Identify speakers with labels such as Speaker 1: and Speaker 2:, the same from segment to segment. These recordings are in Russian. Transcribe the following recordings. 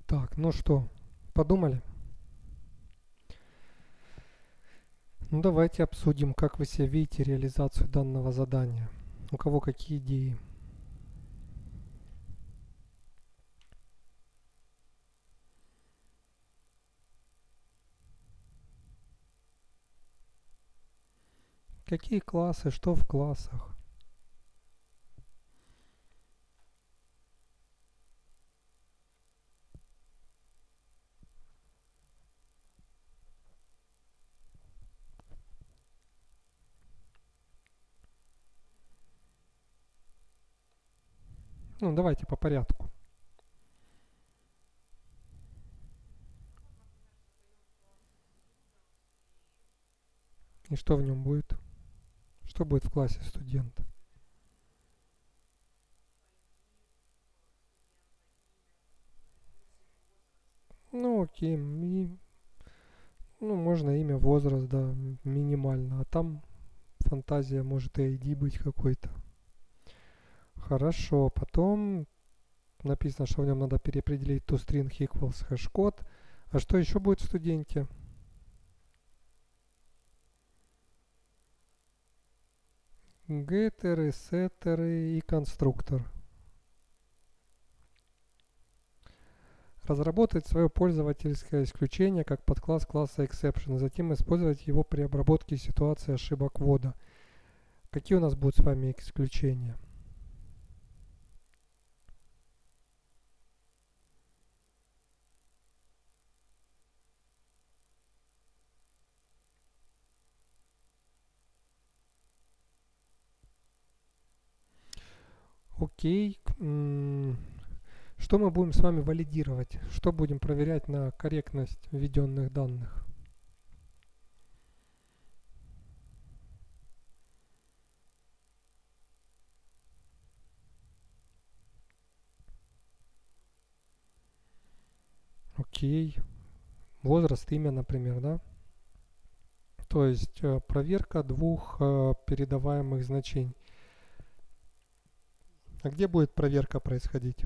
Speaker 1: Так, ну что, подумали? Ну давайте обсудим, как вы себе видите реализацию данного задания. У кого какие идеи? Какие классы, что в классах? Ну давайте по порядку. И что в нем будет? Что будет в классе студента? Ну окей, ну можно имя, возраст, да, минимально. А там фантазия может и ID быть какой-то. Хорошо, потом написано, что в нем надо переопределить toString equals hashcode. А что еще будет в студенте? Геттеры, сеттеры и конструктор. Разработать свое пользовательское исключение как подкласс класса exception, и затем использовать его при обработке ситуации ошибок ввода. Какие у нас будут с вами исключения? Окей. Что мы будем с вами валидировать? Что будем проверять на корректность введенных данных? Окей. Возраст, имя, например, да? То есть проверка двух передаваемых значений. А где будет проверка происходить?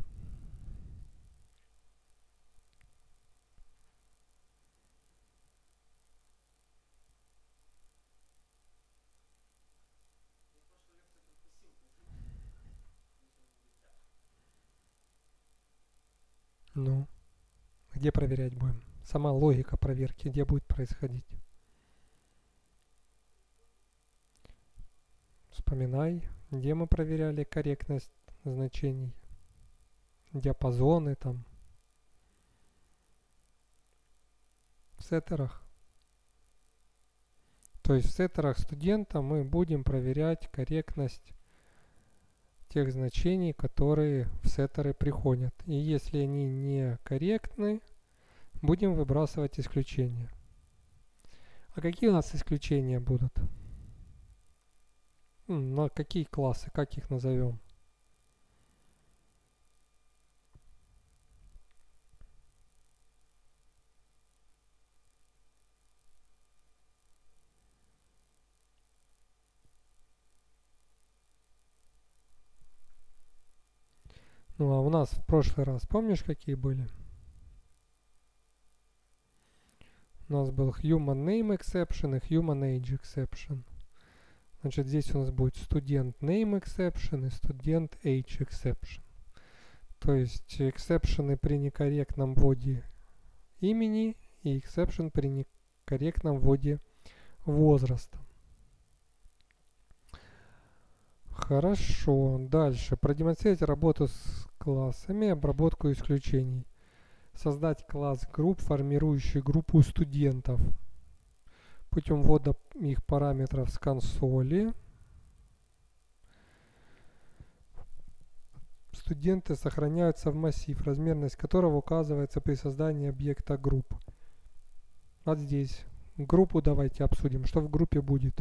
Speaker 1: Ну, где проверять будем? Сама логика проверки, где будет происходить? Вспоминай, где мы проверяли корректность значений, диапазоны там, в сеттерах. То есть в сеттерах студента мы будем проверять корректность тех значений, которые в сеттеры приходят. И если они не корректны, будем выбрасывать исключения. А какие у нас исключения будут? На какие классы, как их назовем? Ну а у нас в прошлый раз, помнишь, какие были? У нас был Human Name Exception и Human Age Exception. Значит, здесь у нас будет Student Name Exception и Student Age Exception. То есть эксепшены при некорректном вводе имени и exception при некорректном вводе возраста. Хорошо. Дальше. Продемонстрировать работу с классами, обработку исключений. Создать класс групп, формирующий группу студентов путем ввода их параметров с консоли. Студенты сохраняются в массив, размерность которого указывается при создании объекта групп. Вот здесь. Группу давайте обсудим. Что в группе будет?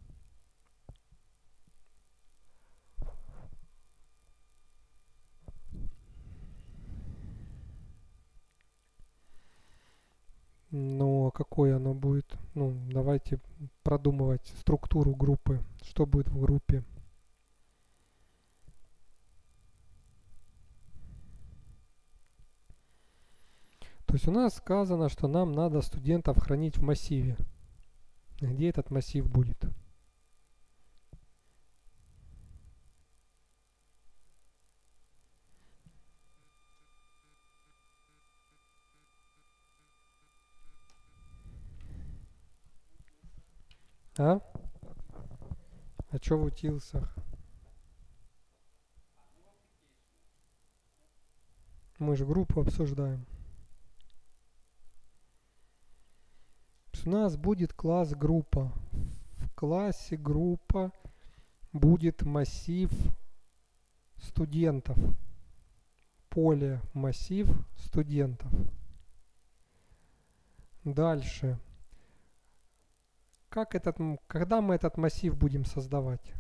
Speaker 1: Но какое оно будет? Ну, давайте продумывать структуру группы. Что будет в группе? То есть у нас сказано, что нам надо студентов хранить в массиве. Где этот массив будет? А? А что в утилсах? Мы же группу обсуждаем. У нас будет класс группа. В классе группа будет массив студентов. Поле массив студентов. Дальше. Когда мы этот массив будем создавать?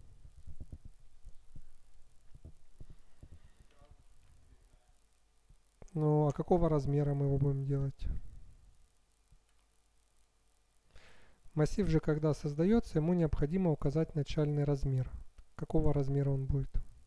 Speaker 1: Ну, а какого размера мы его будем делать? Массив же, когда создается, ему необходимо указать начальный размер. Какого размера он будет?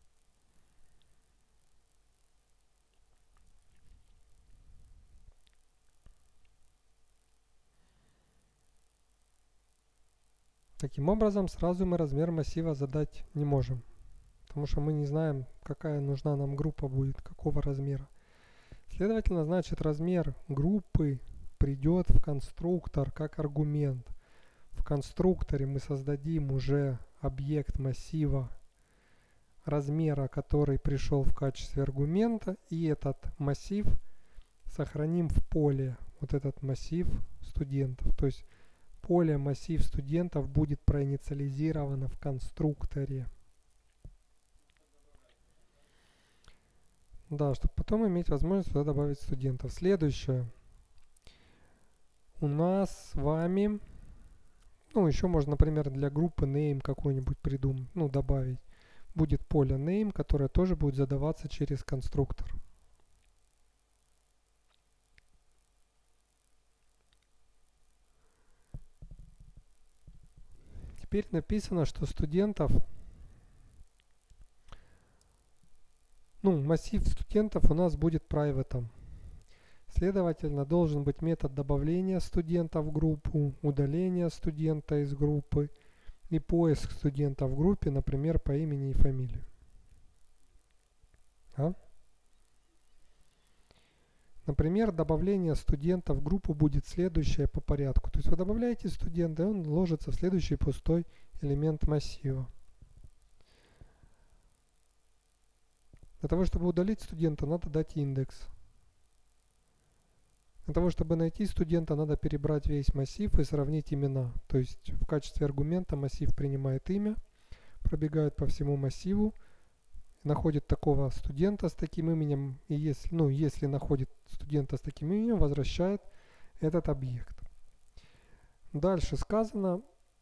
Speaker 1: Таким образом, сразу мы размер массива задать не можем, потому что мы не знаем, какая нужна нам группа будет, какого размера. Следовательно, значит, размер группы придет в конструктор как аргумент. В конструкторе мы создадим уже объект массива размера, который пришел в качестве аргумента, и этот массив сохраним в поле, вот этот массив студентов. То есть поле массив студентов будет проинициализировано в конструкторе. Да, чтобы потом иметь возможность туда добавить студентов. Следующее. У нас с вами, ну еще можно, например, для группы name какой-нибудь придумать, ну добавить. Будет поле name, которое тоже будет задаваться через конструктор. Теперь написано, что студентов, массив студентов у нас будет private. Следовательно, должен быть метод добавления студента в группу, удаления студента из группы и поиск студента в группе, например, по имени и фамилии. Например, добавление студента в группу будет следующее по порядку. То есть вы добавляете студента, и он ложится в следующий пустой элемент массива. Для того, чтобы удалить студента, надо дать индекс. Для того, чтобы найти студента, надо перебрать весь массив и сравнить имена. То есть в качестве аргумента массив принимает имя, пробегает по всему массиву, находит такого студента с таким именем, и если находит студента с таким именем, возвращает этот объект. Дальше сказано,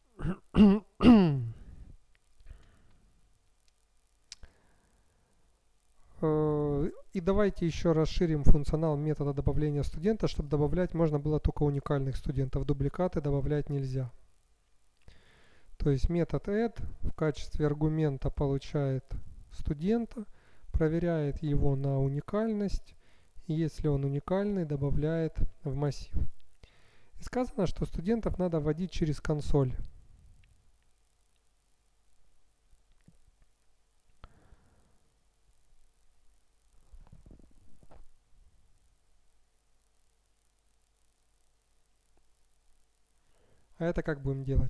Speaker 1: и давайте еще расширим функционал метода добавления студента, чтобы добавлять можно было только уникальных студентов. Дубликаты добавлять нельзя. То есть метод add в качестве аргумента получает студента, проверяет его на уникальность, и если он уникальный, добавляет в массив. И сказано, что студентов надо вводить через консоль. А это как будем делать?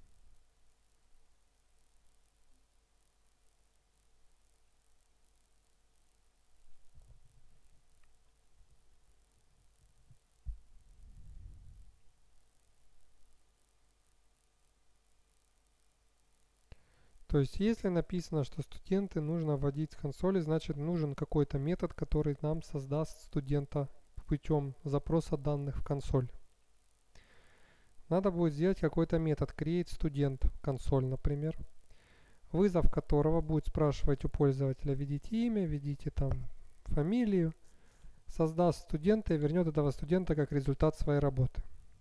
Speaker 1: То есть, если написано, что студенты нужно вводить с консоли, значит нужен какой-то метод, который нам создаст студента путем запроса данных в консоль. Надо будет сделать какой-то метод createStudent консоль, например, вызов которого будет спрашивать у пользователя: введите имя, введите там фамилию, создаст студента и вернет этого студента как результат своей работы.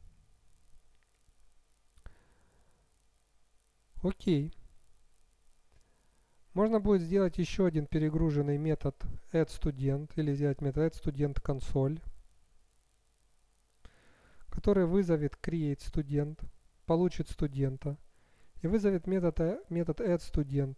Speaker 1: Окей. Можно будет сделать еще один перегруженный метод addStudent или сделать метод addStudentConsole. который вызовет createStudent, получит студента и вызовет метод addStudent.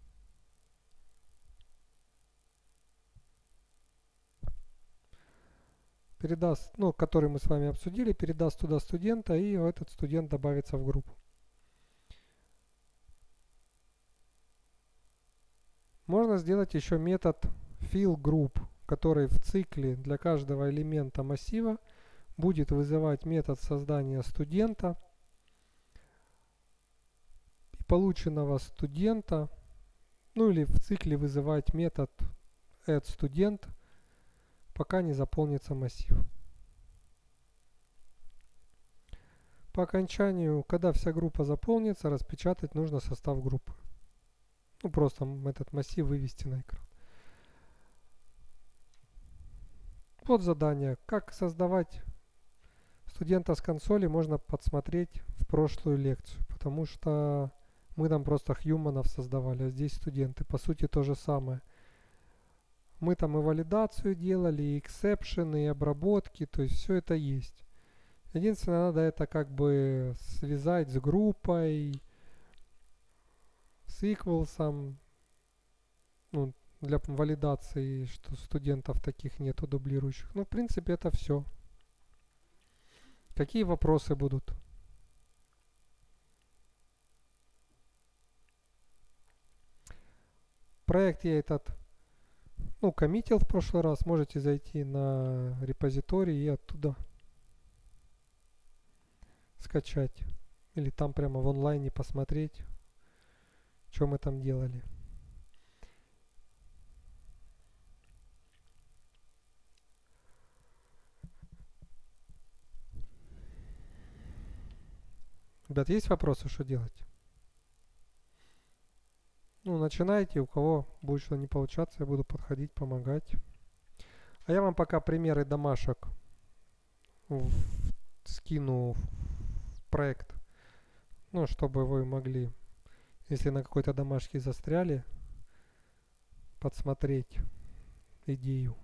Speaker 1: Передаст, ну, который мы с вами обсудили, передаст туда студента, и этот студент добавится в группу. Можно сделать еще метод fillGroup, который в цикле для каждого элемента массива будет вызывать метод создания студента и полученного студента, ну или в цикле вызывать метод addStudent, пока не заполнится массив. По окончанию, когда вся группа заполнится, распечатать нужно состав группы. Ну, просто этот массив вывести на экран. Вот задание. Как создавать студента с консоли, можно подсмотреть в прошлую лекцию, потому что мы там просто хьюманов создавали, а здесь студенты. По сути, то же самое. Мы там и валидацию делали, и эксепшены, и обработки, то есть все это есть. Единственное, надо это как бы связать с группой, с equals, ну, для валидации, что студентов таких нету дублирующих. Ну, в принципе, это все. Какие вопросы будут? Проект я этот, ну, коммитил в прошлый раз. Можете зайти на репозиторий и оттуда скачать. Или там прямо в онлайне посмотреть, что мы там делали. Ребят, есть вопросы, что делать? Ну, начинайте, у кого будет что не получаться, я буду подходить, помогать. А я вам пока примеры домашек скину в проект, ну, чтобы вы могли, если на какой-то домашке застряли, подсмотреть идею.